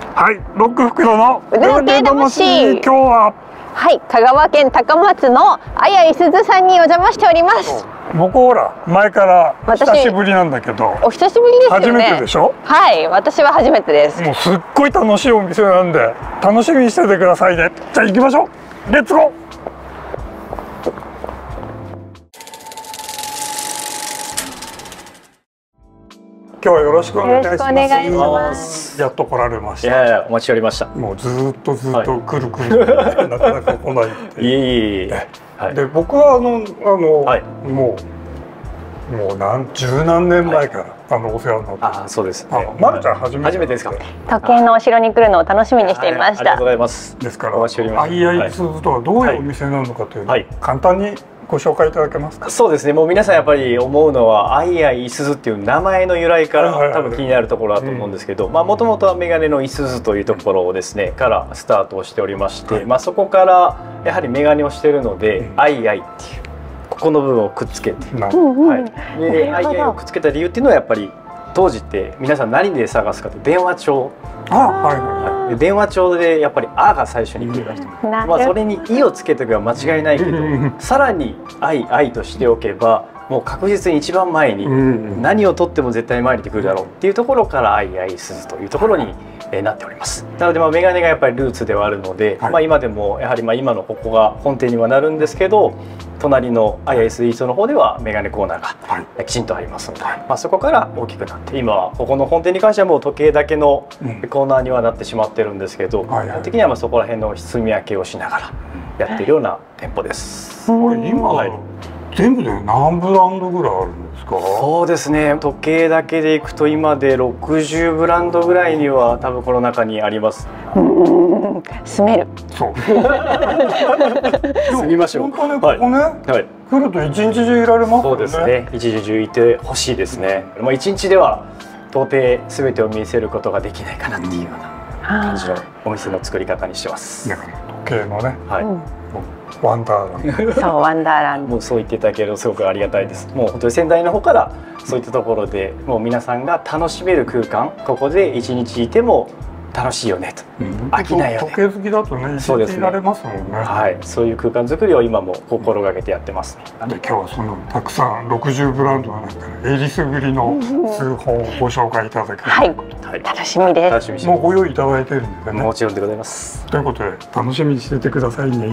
はい、ロック袋の腕時計魂。 今日ははい、香川県高松のあやいすずさんにお邪魔しております。 僕ほら前から久しぶりなんだけど、 お久しぶりですよね。 初めてでしょ。 はい、私は初めてです。 もうすっごい楽しいお店なんで楽しみにしててくださいね。じゃあ行きましょう。レッツゴー。今日はよろしくお願いします。 よろしくお願いします。 やっと来られました。 いやいや、お待ちしておりました。 もうずっとくるくる、なかなか来ないっていう。 いえいえ。 で、僕ははい、 もう十何年前からお世話になって。 あ、そうですね。 まるちゃん初めてですか。 時計のお城に来るのを楽しみにしていました。 ありがとうございます。 ですから、 お待ちしております。 あいあいスーズとはどういうお店なのかというのを簡単にご紹介いただけますか。 そうですね。もう皆さんやっぱり思うのはあいあいいすずっていう名前の由来から多分気になるところだと思うんですけど、もともとはメガネのいすずというところをですねからスタートをしておりまして、そこからやはりメガネをしているので、あいあいっていうここの部分をくっつけて、であいあいをくっつけた理由っていうのはやっぱり当時って皆さん何で探すかと電話帳。電話帳でやっぱり「あ」が最初に来る人、それに「い」をつけておけば間違いないけど、さらに「あいあい」としておけばもう確実に一番前に何をとっても絶対前に出てくるだろうっていうところから「あいあいすず」というところになっております。なのでメガネがやっぱりルーツではあるので、今でもやはり今のここが本店にはなるんですけど、隣のあやいスイーツの方ではメガネコーナーがきちんとありますので、そこから大きくなって今はここの本店に関してはもう時計だけのコーナーにはなってしまってるんですけど、基本的にはそこら辺の住み分けをしながらやっているような店舗です。 これ今全部で何ブランドぐらいあるんですか。 そうですね、時計だけでいくと今で60ブランドぐらいには多分この中にあります。 住める。 そう住みましょう。 本当にここね、来ると一日中いられますよね。 そうですね、一日中いてほしいですね。一日では到底全てを見せることができないかなっていうような感じのお店の作り方にしてます。 時計のね、ワンダーランド。 そう、ワンダーランド。 もうそう言っていただけるとすごくありがたいです。もう本当に先代の方からそういったところでもう皆さんが楽しめる空間、ここで一日いても楽しいよねと、飽きないよね。 時計好きだとね、一日いられますもんね。 はい、そういう空間作りを今も心がけてやってますね。 で、今日はそのたくさん60ブランドの中でえりすぐりの数本をご紹介いただける。 はい、楽しみです。 もうご用意いただいてるんでね。 もちろんでございます。 ということで楽しみにしててくださいね。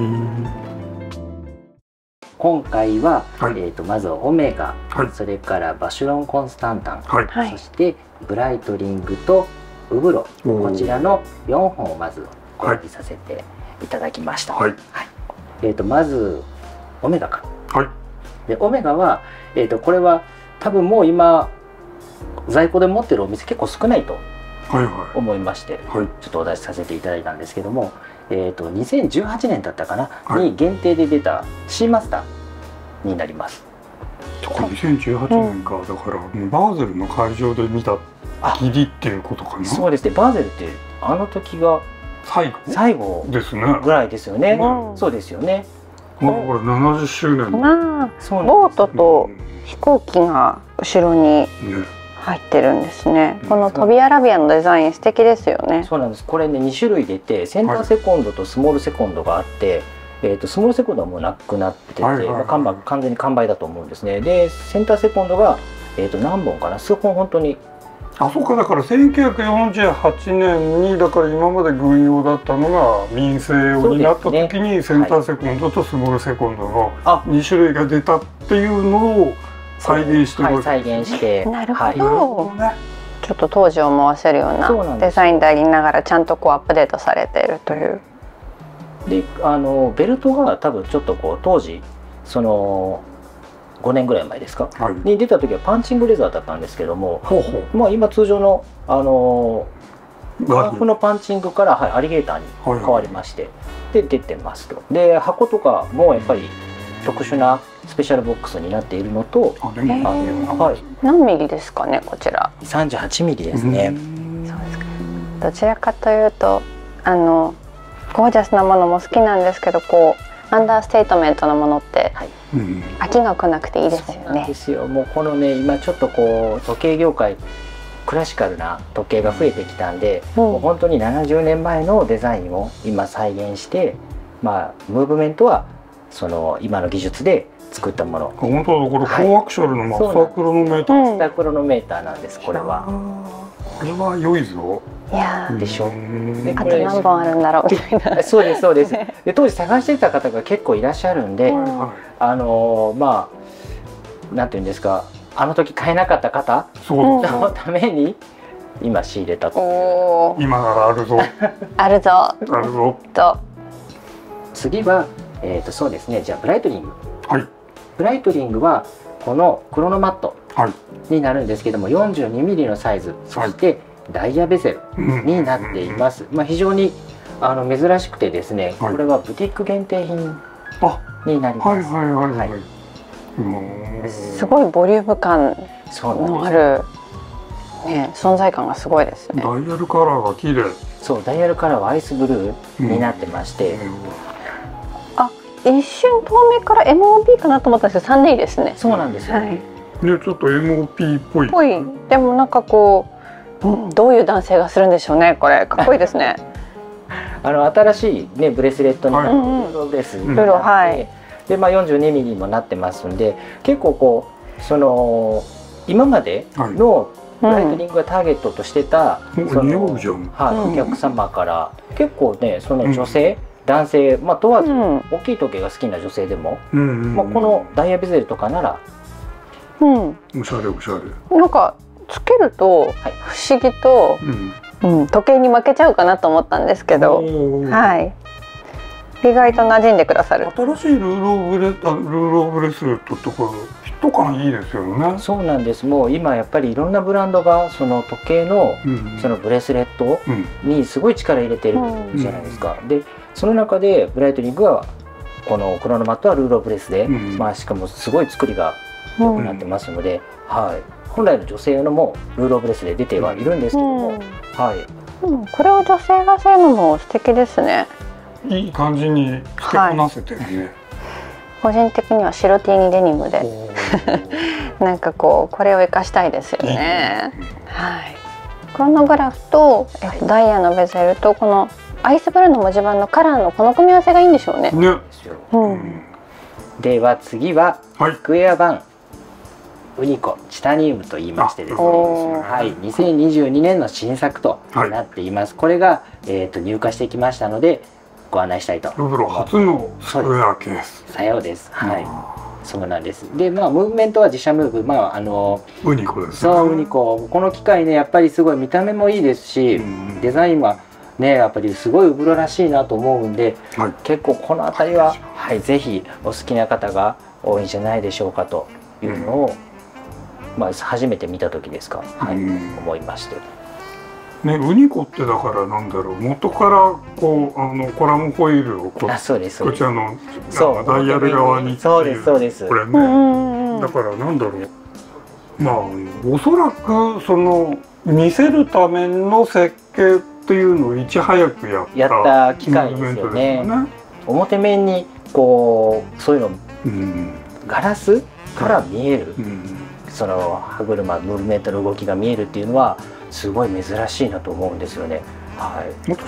今回は、まずオメガ、それからバシュロンコンスタンタン、そしてブライトリングとウブロ、こちらの4本をまずご用意させていただきました。まずオメガから。でオメガは、これは多分もう今在庫で持ってるお店結構少ないと思いまして、ちょっとお出しさせていただいたんですけども、2018年だったかな、に限定で出たシーマスターになります。 2018年か、だからバーゼルの会場で見たギリっていうことかな。 そうですね、バーゼルってあの時が最後ですねぐらいですよね。そうですよね。 これ70周年。 ボートと飛行機が後ろに入ってるんですね。このトビアラビアのデザイン素敵ですよね。 そうなんです。これね、2種類出て、センターセコンドとスモールセコンドがあって、スモールセコンドはもうなくなってて、完全に完売だと思うんですね。でセンターセコンドが何本かな、数本本当に。 そうか、だから1948年にだから今まで軍用だったのが民生用になった時にセンターセコンドとスモールセコンドの2種類が出たっていうのを再現してる。 再現して。 なるほど。ちょっと当時を思わせるようなデザインでありながらちゃんとこうアップデートされているという。 でベルトが多分ちょっとこう当時その5年ぐらい前ですか、に出た時はパンチングレザーだったんですけども、今通常のハーフのパンチングから、アリゲーターに変わりまして、で出てますと。で箱とかもやっぱり特殊なスペシャルボックスになっているのと、 何ミリですかね、こちら。 38ミリですね。 そうですか。どちらかというとゴージャスなものも好きなんですけど、こうアンダーステートメントのものって、飽きが来なくていいですよね。 そうなんですよ。もうこのね、今ちょっとこう時計業界クラシカルな時計が増えてきたんで、もう本当に70年前のデザインを今再現して、まあムーブメントはその今の技術で作ったもの。 本当だ、これ高アクシャルのマスタークロノメーター。 マスタークロノメーターなんです。これは。 これは良いぞ。 いやでしょ。 あと何本あるんだろうみたいな。 そうですそうです。で当時探してた方が結構いらっしゃるんで、まあなんていうんですか、あの時買えなかった方のために今仕入れたと。 今ならあるぞ。 あるぞ。 あるぞ。 と。 次はそうですね。じゃあブライトリング。 はい。 ブライトリングはこのクロノマットになるんですけども、42ミリのサイズ、そしてダイヤベゼルになっています。まあ非常に珍しくてですね、これはブティック限定品になります。 はいはいはい。 すごいボリューム感のあるね、存在感がすごいですね。 ダイヤルカラーが綺麗。 そう、ダイヤルカラーはアイスブルーになってまして、 あ、一瞬透明から MOP かなと思ったんですけど、3年ですね。 そうなんですよ。 でちょっと MOP っぽい。 でもなんかこう、どういう男性がするんでしょうね。これかっこいいですね。 新しいねブレスレットになって、ルーロブレスになって、でまあ42ミリにもなってますんで、結構こうその今までのブライトニングがターゲットとしてたお客様から結構ね、その女性、男性、まあ問わず大きい時計が好きな女性でも、まあこのダイヤベゼルとかなら、 おしゃれおしゃれ。 なんかつけると不思議と、時計に負けちゃうかなと思ったんですけど、はい。意外と馴染んでくださる。 新しいルーローブレスレットとかフィット感いいですよね。 そうなんです。もう今やっぱりいろんなブランドがその時計のそのブレスレットにすごい力入れてるじゃないですか。でその中でブライトニングはこのクロノマットはルーローブレスで、まあしかもすごい作りが良くなってますので、はい。本来の女性用のもルーローブレスで出てはいるんですけども、はい。 これを女性がするのも素敵ですね。 いい感じに付けこなせてるね。 個人的には白 T にデニムでなんかこうこれを生かしたいですよね。はい。クロノグラフとダイヤのベゼルとこのアイスブルーの文字盤のカラーのこの組み合わせがいいんでしょうね。 では次はスクエアバンウニコチタニウムと言いましてですね、はい、2022年の新作となっています。これが入荷してきましたのでご案内したいと。 ルブロ初のスクエアケース。 さようです。はい。そうなんです。で、まあムーブメントは自社ムーブ、まあウニコですね。 そうウニコ。この機械ねやっぱりすごい見た目もいいですし、デザインはねやっぱりすごいウブロらしいなと思うんで、結構この辺りははいぜひお好きな方が多いんじゃないでしょうかというのを、まあ初めて見た時ですか、はい、思いまして。 ね、ウニコってだからなんだろう、元からこうコラムホイールをこちらのダイヤル側にっていう、 そうですこれね、だからなんだろう、まあおそらくその見せるための設計っていうのをいち早くやった機械ですよね。表面にこうそういうの、ガラスから見える、その歯車ムーブメントの動きが見えるっていうのはすごい珍しいなと思うんですよね。はい。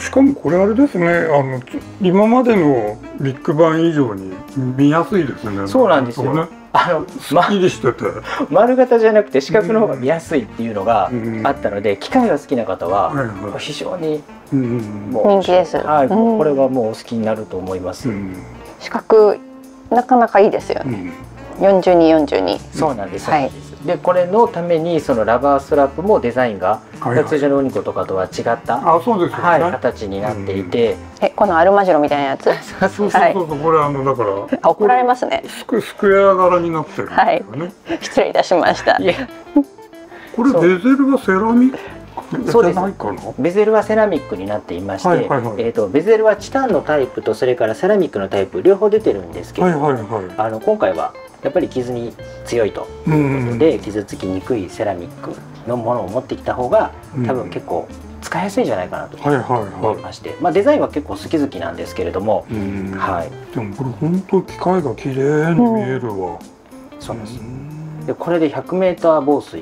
しかもこれあれですね、今までのビッグバン以上に見やすいですね。 そうなんですよ。 すっきりしてて、 丸型じゃなくて四角の方が見やすいっていうのがあったので、機械が好きな方は非常に人気です。 はい、これはもうお好きになると思います。 四角なかなかいいですよね。42、42。 そうなんです。はい。でこれのためにそのラバーストラップもデザインが通常のウニコとかとは違った形になっていて、 このアルマジロみたいなやつ。 そうこれだから怒られますね。 スクエア柄になってるんですよね。 失礼いたしました。 これベゼルはセラミック。 そうです。ベゼルはセラミックになっていまして、ベゼルはチタンのタイプとそれからセラミックのタイプ両方出てるんですけど、今回はやっぱり傷に強いということで、傷つきにくいセラミックのものを持ってきた方が多分結構使いやすいんじゃないかなと思いまして、まあデザインは結構好き好きなんですけれども、はい。 でもこれ本当機械が綺麗に見えるわ。 そうです。でこれで100m防水に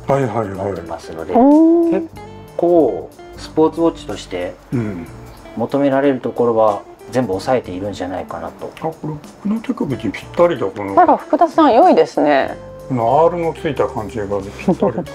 なってますので、結構スポーツウォッチとして求められるところは全部抑えているんじゃないかなと。 これ僕の手首にぴったりだ。このあら、福田さん良いですね。 この R のついた感じがぴったりだ。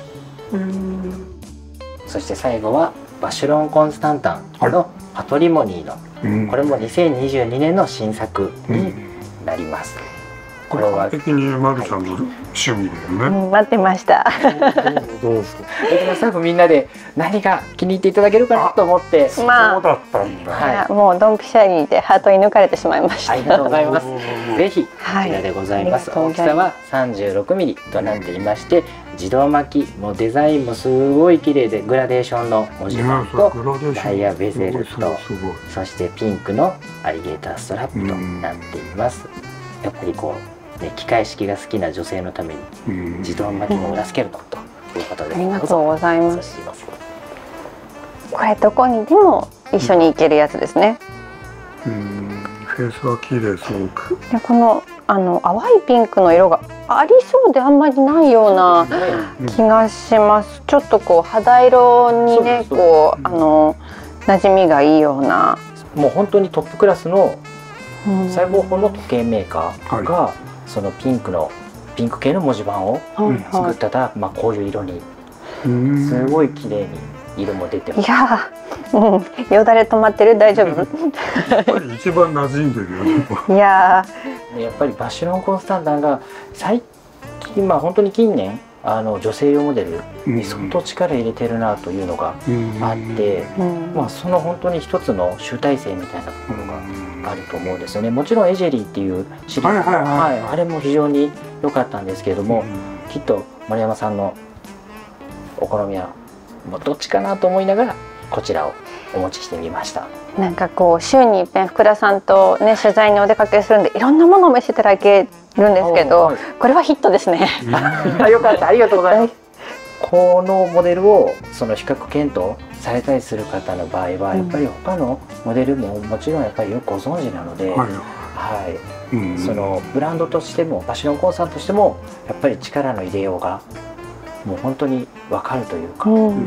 そして最後はバシュロン・コンスタンタンのパトリモニーの、これも2022年の新作になります。 これは完璧にまるちゃんの趣味だよね。 待ってました。 どうぞ。スタッフみんなで何が気に入っていただけるかなと思って。 まあ、 そうだったんだ。 はい、もうドンピシャリでハートに抜かれてしまいました。 ありがとうございます。ぜひこちらでございます。大きさは36ミリとなっていまして、自動巻き、もうデザインもすごい綺麗でグラデーションの文字盤とダイヤベゼルと、そしてピンクのアリゲーターストラップとなっています。やっぱりこう。機械式が好きな女性のために自動巻きの裏スケルトンということで、 ありがとうございます。これどこにでも一緒に行けるやつですね。 フェイスは綺麗すごく。 でこの淡いピンクの色がありそうであんまりないような気がします。ちょっとこう肌色にね、こう馴染みがいいような。 もう本当にトップクラスの最高峰の時計メーカーがそのピンク系の文字盤を作ったら、まあこういう色にすごい綺麗に色も出てます。 いやー、よだれ止まってる？大丈夫？ やっぱり一番馴染んでるよね。 いやー、やっぱりバシュロン・コンスタンタンが最近、まあ本当に近年女性用モデルに相当力入れてるなというのがあって、まあその本当に一つの集大成みたいなところがあると思うんですよね。もちろんエジェリーっていうシリーズ、あれも非常に良かったんですけれども、きっと丸山さんのお好みはどっちかなと思いながらこちらをお持ちしてみました。 なんかこう週に一遍福田さんとね取材にお出かけするんでいろんなものを見せていただけるんですけど、これはヒットですね。 よかった、ありがとうございます。このモデルをその比較検討されたりする方の場合はやっぱり他のモデルももちろんやっぱりよくご存知なので、そのブランドとしてもバシュロン・コンスタンタンとしてもやっぱり力の入れようがもう本当に分かるというか。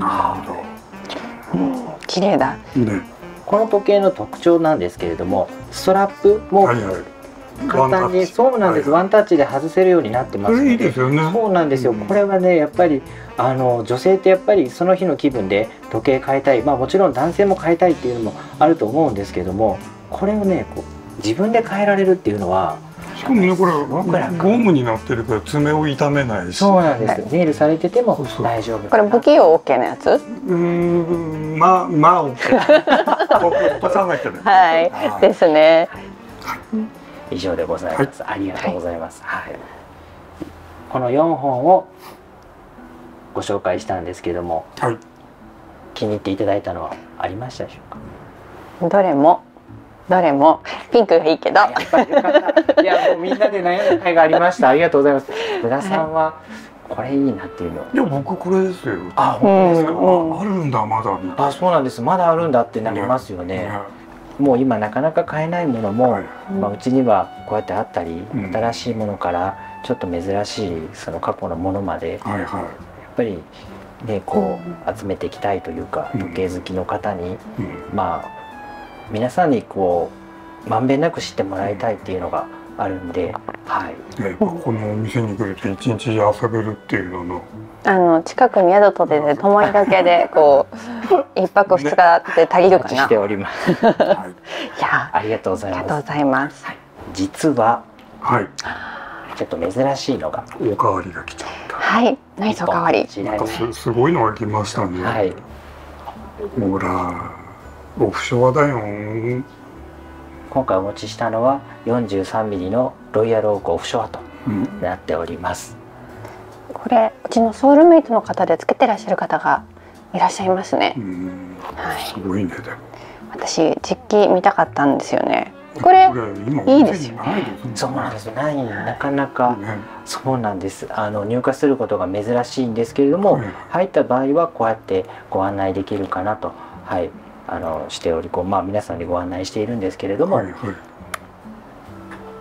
綺麗だ。 この時計の特徴なんですけれども、ストラップも簡単に、そうなんです、ワンタッチで外せるようになってますので、そうなんですよ。これはねやっぱり女性ってやっぱりその日の気分で時計変えたい、まあもちろん男性も変えたいっていうのもあると思うんですけども、これをねこう自分で変えられるっていうのは。 しかもねこれゴムになってるから爪を痛めないし。 そうなんです。ネイルされてても大丈夫。 これ不器用 OK なやつ？ まあ OK。落とさなきゃね。 はいですね。 以上でございます。ありがとうございます。はい。この4本をご紹介したんですけども、気に入っていただいたのはありましたでしょうか？ どれもピンクがいいけど。 いやもうみんなで悩む会がありました。ありがとうございます。福田さんはこれいいなっていうの。 いや僕これですよ。 あ、本当ですか。 あるんだまだ。 あ、そうなんです。まだあるんだってなりますよね。もう今なかなか買えないものも、まあうちにはこうやってあったり、新しいものからちょっと珍しいその過去のものまで、やっぱりねこう集めていきたいというか、時計好きの方にまあ皆さんにこうまんべんなく知ってもらいたいっていうのがあるんで、はい。 このお店に来ると一日遊べるっていうの近くに宿取ってて泊まりだけでこう一泊二日で足りるかな。 しております。いやありがとうございます。 ありがとうございます。 実はちょっと珍しいのがおかわりが来ちゃった。 はい、ナイスおかわり。 すごいのが来ましたね。はい。ほら。オフショアだよ。 今回お持ちしたのは 43mm のロイヤルオークオフショアとなっております。 これうちのソウルメイトの方でつけてらっしゃる方がいらっしゃいますね。 すごいね。でも私実機見たかったんですよね。これいいですよね。 そうなんです。なかなかそうなんです。入荷することが珍しいんですけれども、入った場合はこうやってご案内できるかなと。はい。しておりまあ皆さんにご案内しているんですけれども、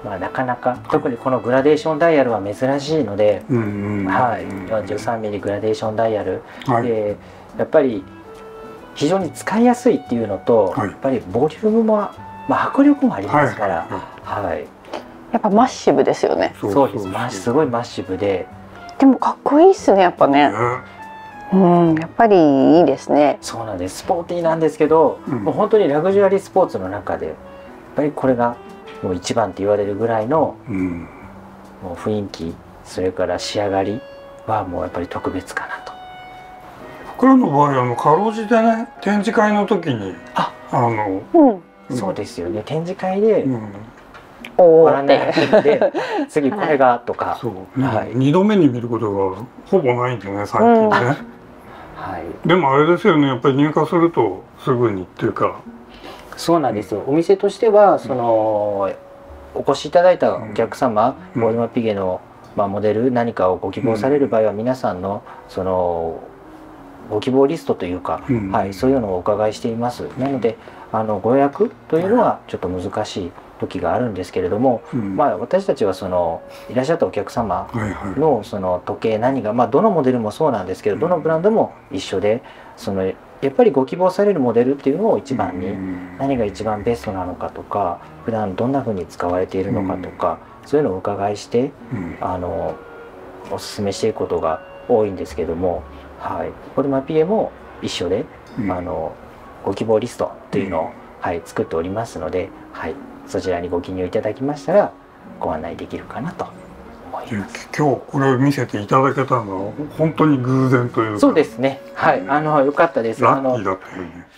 まあ、なかなか特にこのグラデーションダイヤルは珍しいので、はい、43ミリグラデーションダイヤル、でやっぱり非常に使いやすいっていうのと、やっぱりボリュームも、まあ、迫力もありますから、はい、 やっぱマッシブですよね。 そうです。すごいマッシブで、 でもかっこいいっすね、やっぱね。うん、やっぱりいいですね。 そうなんです。スポーティーなんですけど、もう本当にラグジュアリースポーツの中でやっぱりこれがもう一番って言われるぐらいの、もう雰囲気、それから仕上がりはもうやっぱり特別かなと。 僕らの場合かろうじてね、展示会の時にそうですよね、展示会でおらないで次これがとか、 2度目に見ることがほぼないんでね、最近ね。でもあれですよね、やっぱり入荷するとすぐにっていうか。 そうなんですよ。お店としてはお越しいただいたお客様、ボルマピゲのモデル何かをご希望される場合は、皆さんのご希望リストというか、そういうのをお伺いしています。なのでご予約というのはちょっと難しい時があるんですけれども、私たちはいらっしゃったお客様の時計何が、どのモデルもそうなんですけど、どのブランドも一緒で、やっぱりご希望されるモデルっていうのを一番に、何が一番ベストなのかとか、普段どんな風に使われているのかとか、そういうのをお伺いして、おすすめしていくことが多いんですけども、ボルマピエも一緒で、ご希望リストというのを、作っておりますので、そちらにご記入いただきましたらご案内できるかなと思います。 今日これを見せていただけたのは本当に偶然というか。 そうですね。よかったです。 ラッキーだったよね。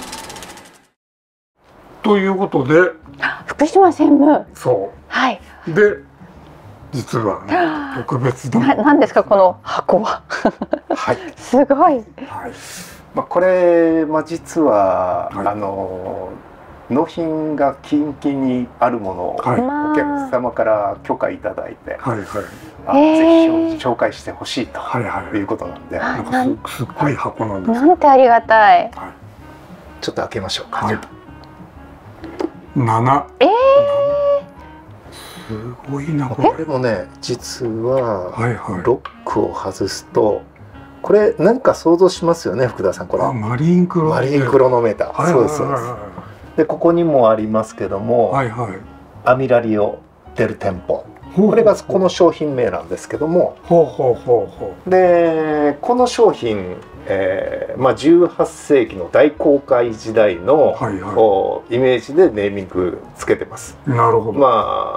ということで、 福島専務。 そう。で、実はね、特別だ。 何ですかこの箱は。すごい。 これ実は納品が近々にあるものをお客様から許可いただいて、ぜひ紹介してほしいということなんで、 すっごい箱なんです。 なんてありがたい。 ちょっと開けましょうか。 7。すごいな。 これもね、実はロックを外すと、これ何か想像しますよね、福田さん。これマリンクロノメーター。そうですそうです。でここにもありますけども、アミラリオ・デル・テンポ、これがこの商品名なんですけども、でこの商品、18世紀の大航海時代のイメージでネーミングつけてます。 なるほど。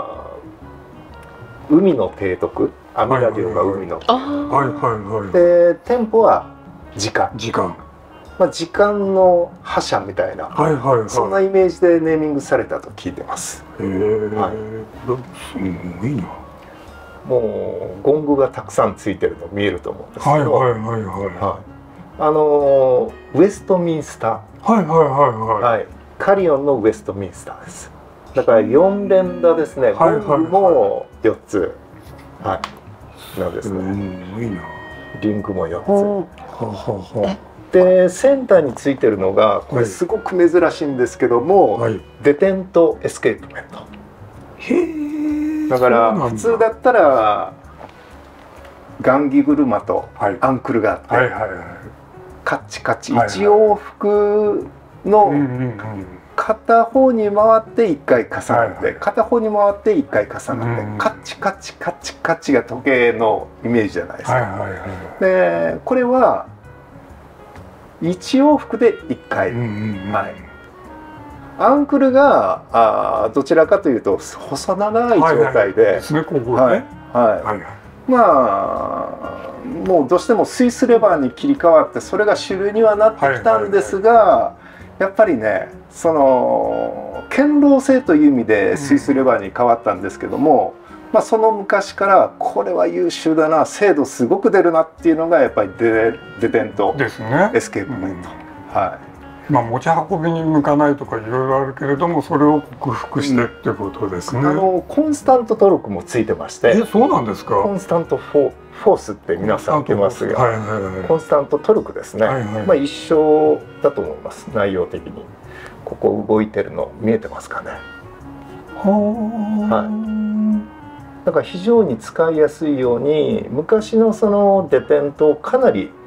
海の提督、アミラリオが海の提督で、テンポは時間。時間の覇者みたいな、そんなイメージでネーミングされたと聞いてます。 すごいな。 もうゴングがたくさんついてるの見えると思うんですけど、ウェストミンスター、カリオンのウェストミンスターです。だから4連打ですね。ゴングも4つなんですね。リングも4つ。でセンターについてるのがこれすごく珍しいんですけども、デテントエスケープメント。だから普通だったら雁木車とアンクルがあって、カッチカチ1往復の片方に回って1回重なって、片方に回って1回重なって、カッチカチカチカチが時計のイメージじゃないですか。でこれは1往復で1回。アンクルがどちらかというと細長い状態で、もうどうしてもスイスレバーに切り替わってそれが主流にはなってきたんですが、やっぱりね、その堅牢性という意味でスイスレバーに変わったんですけども、その昔からこれは優秀だな、精度すごく出るなっていうのがやっぱりデテントエスケープメント。 持ち運びに向かないとかいろいろあるけれども、それを克服してってことですね。 コンスタントトルクもついてまして。 そうなんですか。 コンスタントフォースって皆さん言ってますが、コンスタントトルクですね。一緒だと思います、内容的に。ここ動いてるの見えてますかね。 だから非常に使いやすいように昔のそのデペントをかなり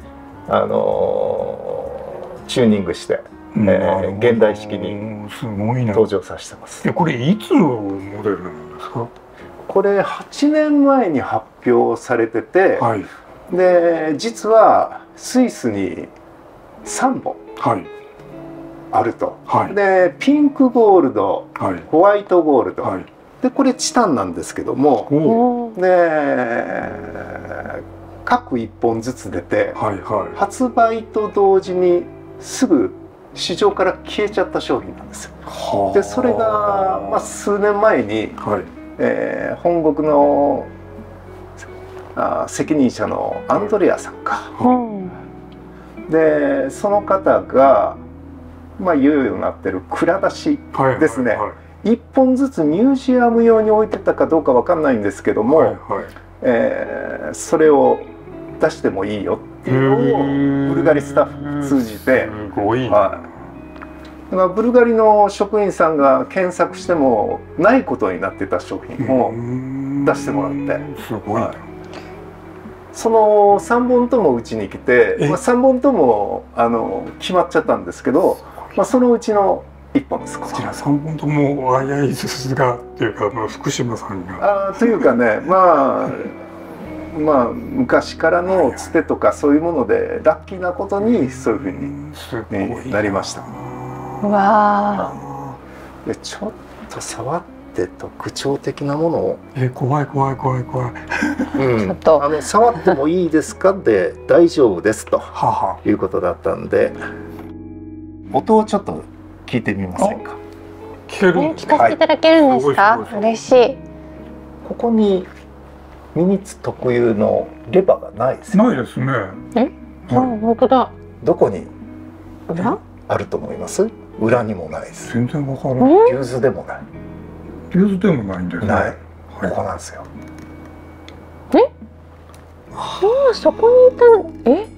チューニングして、現代式に登場させてます。 これいつのモデルなんですか？ これ8年前に発表されてて、 はい、 で実はスイスに3本あると、はい、でピンクゴールド、はい、ホワイトゴールド、はい、でこれチタンなんですけども、で各1本ずつ出て、はいはい、発売と同時にすぐ市場から消えちゃった商品なんですよ。でそれが、数年前に、はい、本国の責任者のアンドレアさんか、でその方が、いよいよなってる蔵出しですね、1本ずつミュージアム用に置いてたかどうかわかんないんですけども、はいはい、それを出してもいいよっていうのをブルガリスタッフ通じて、 すごいな、 だからブルガリの職員さんが検索してもないことになってた商品を出してもらって、 すごいな、 その3本ともうちに来て、3本とも決まっちゃったんですけど、そのうちの1本です。 こちら3本ともあやいすすがっていうか、福島さんがというかね、昔からのつてとかそういうものでラッキーなことにそういうふうになりました。 わー、でちょっと触って特徴的なものを怖い怖い怖い怖いちょっと触ってもいいですかで大丈夫ですということだったんで、音をちょっと聞いてみませんか？ 聞ける？ 聞かせていただけるんですか？嬉しい。 ここにミニッツ特有のレバーがないですよ。ないですね。 本当だ。 どこに裏？ あると思います？裏にもないです。 全然わからない。 リューズでもない。 リューズでもないんですね。 ない。ここなんですよ。 そこにいた。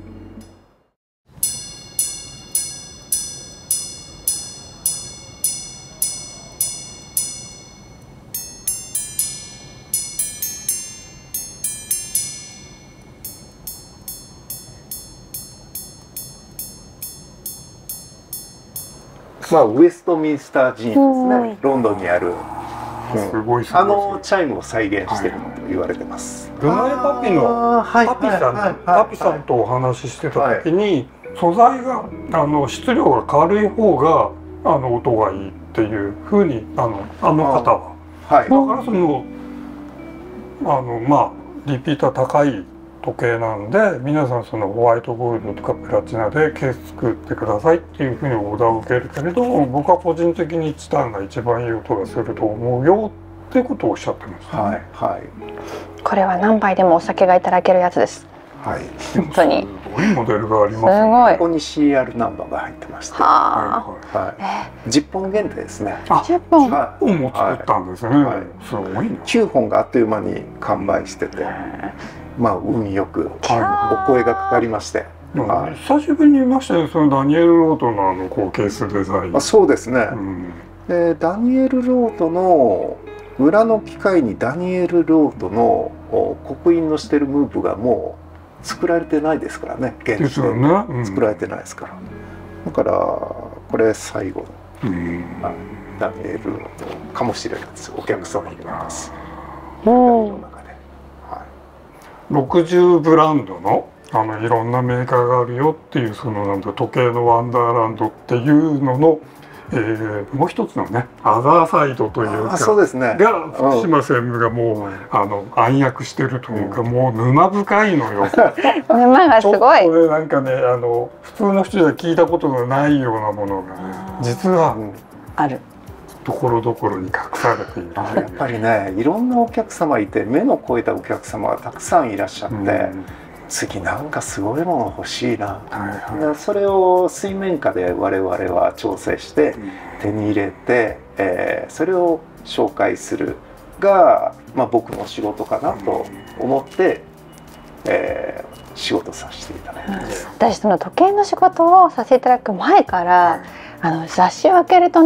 ウエストミンスター寺院ですね。ロンドンにある。 すごい。チャイムを再現していると言われてます。 ルナイパピのパピさんとお話ししてた時に、素材が質量が軽い方が音がいいっていうふうにあの方は。だからそのリピーター高い時計なんで、皆さんそのホワイトゴールドとかプラチナでケース作ってくださいっていうふうにオーダーを受けるけれど、僕は個人的にチタンが一番いい音がすると思うよってことをおっしゃってます、ね。 これは何杯でもお酒がいただけるやつです。本当に。 すごいモデルがあります。 すごい。 ここに CR ナンバーが入ってまして、10本限定ですね。 10本。 10本も作ったんですね。すごいな。 9本があっという間に完売してて。運よくお声がかかりまして、 久しぶりに見ましたよ、そのダニエル・ロートのケースデザイン。 そうですね。でダニエル・ロートの裏の機械にダニエル・ロートの刻印のしてるムーブがもう作られてないですからね。現地で作られてないですから。だからこれ最後のダニエル・ロートかもしれないです。お客様に言います。 60ブランドのいろんなメーカーがあるよっていうその時計のワンダーランドっていうのの、もう一つのねアザーサイドというかそうですねが福島専務がもう暗躍してるというか、もう沼深いのよ。 沼がすごい。 ちょっとねなんかね普通の人じゃ聞いたことがないようなものが実はある。 ところどころに隠されている。 やっぱりね、いろんなお客様いて、目の肥えたお客様がたくさんいらっしゃって、次なんかすごいもの欲しいな、それを水面下で我々は調整して手に入れて、それを紹介するが、僕の仕事かなと思って、仕事させていただいてます。 私その時計の仕事をさせていただく前から、雑誌を開けるとね、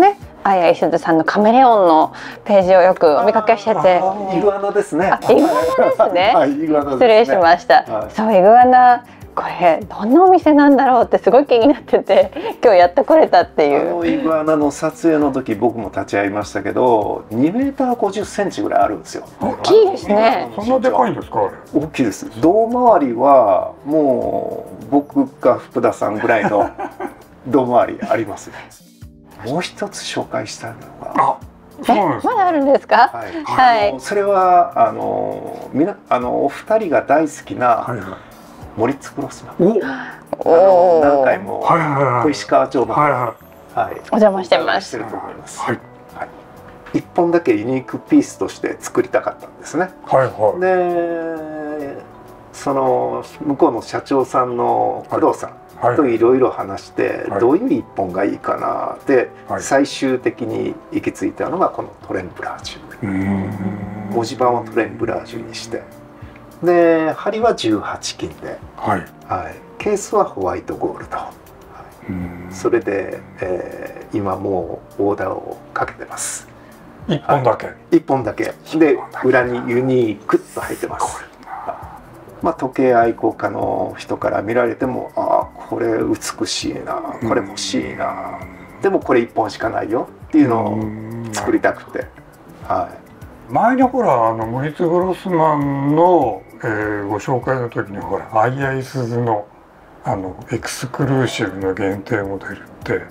相井すずさんのカメレオンのページをよくお見かけしてて、 イグアナですね。 イグアナですね。 はい、イグアナですね。 失礼しました。はい、そう、イグアナ、これどんなお店なんだろうってすごい気になってて、今日やってこれたっていう。 イグアナの撮影の時僕も立ち会いましたけど、2メーター50センチぐらいあるんですよ。 大きいですね。 そんなでかいんですか？ 大きいです。胴回りはもう僕か福田さんぐらいの胴回りありますね。もう一つ紹介したいのが、 まだあるんですか？ はい。それはお二人が大好きなモリッツ・グロスマン。何回も小石川町のお邪魔してます。 一本だけユニークピースとして作りたかったんですね。で、その向こうの社長さんの工藤さんといろいろ話してどういう一本がいいかなって最終的に行き着いたのがこのトレンブラージュ。文字盤をトレンブラージュにして、で針は18金で、ケースはホワイトゴールド。それで、今もうオーダーをかけてます。 1本だけ。 1本だけで裏にユニークと入ってます。まあ、時計愛好家の人から見られても、ああこれ美しいな、これ欲しいな、でもこれ1本しかないよっていうのを作りたくて、 前にほらモリッツ・グロスマンの、ご紹介の時にほら相井すずのエクスクルーシブの限定モデルって。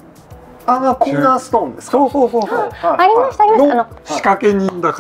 コーナーストーンですか？ そう。 ありました、ありました。 仕掛け人だから。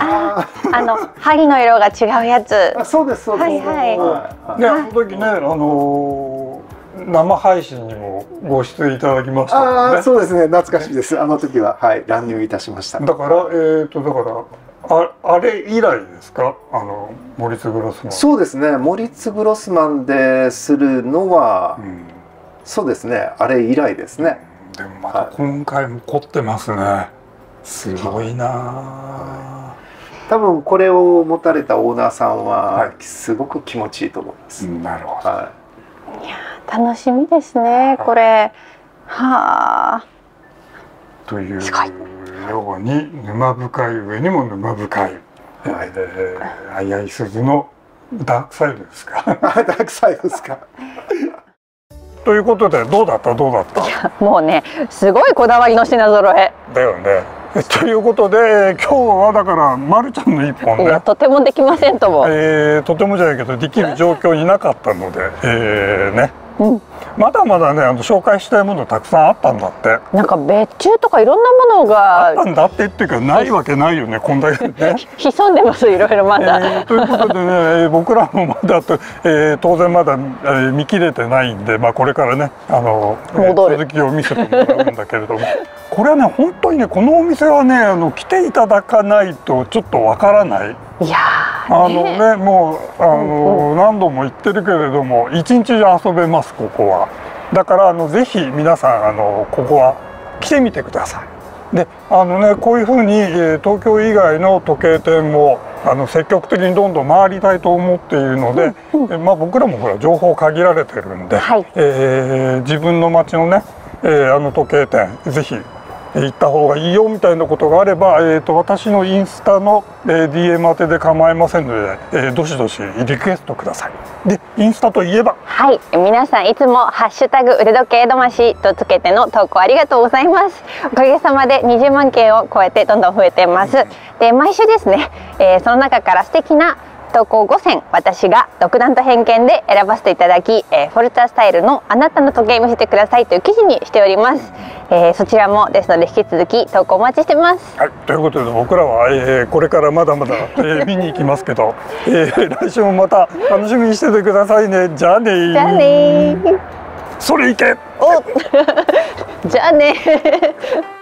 針の色が違うやつ。 そうです、そうです。 で、あの時ね、生配信にもご出演いただきましたね。 そうですね、懐かしいです。あの時は乱入いたしました。 だからあれ以来ですか？モリッツ・グロスマン。 そうですね、モリッツ・グロスマンでするのは、そうですね、あれ以来ですね。 でもまた今回も凝ってますね。すごいな。 多分これを持たれたオーナーさんはすごく気持ちいいと思います。 なるほど。 いや楽しみですね、これ。はあ。 というように沼深い上にも沼深い相井すずのダークサイドですか？ ダークサイドですか？ ということでどうだった？いやもうねすごいこだわりの品揃えだよね。ということで今日はだからまるちゃんの一本ね、 とてもできませんとも、 とてもじゃないけどできる状況になかったので、まだまだね紹介したいものたくさんあったんだって。 なんか別注とかいろんなものがあったんだってっていうかないわけないよね、こんだけね。 潜んでますいろいろまだ。 ということでね僕らもまだ当然まだ見切れてないんで、これからね続きを見せてもらうんだけれどもこれはね本当にねこのお店はね来ていただかないとちょっとわからない。 いやもう何度も言ってるけれども一日中遊べます、ここは。だからぜひ皆さんここは来てみてください。でこういうふうに東京以外の時計店も積極的にどんどん回りたいと思っているので、僕らもほら情報限られてるんで、自分の街のね時計店ぜひ行った方がいいよみたいなことがあれば、私のインスタの、DM 宛てで構いませんので、どしどしリクエストください。でインスタといえば皆さんいつもハッシュタグ腕時計どましとつけての投稿ありがとうございます。おかげさまで20万件を超えてどんどん増えてます。で毎週ですね、その中から素敵な投稿5選私が独断と偏見で選ばせていただき、フォルツァスタイルのあなたの時計見せてくださいという記事にしております。そちらもですので引き続き投稿お待ちしてます。 ということで僕らは、これからまだまだ、見に行きますけど、来週もまた楽しみにしててくださいね。じゃあねー。 じゃあねー。 それいけ。 じゃあねー。